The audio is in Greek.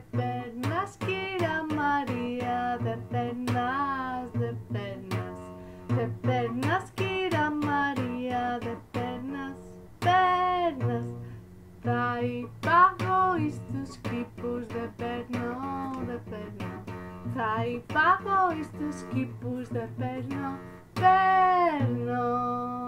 περνας, κυρα Μαρία, δε περνας, δε περνας. Δε περνας, κυρα Μαρία, δε περνας, περνας. Θα υπάγω εις τους κήπους, δε περνώ, δε περνώ. Θα υπάγω εις τους κήπους, δε περνώ, περνώ.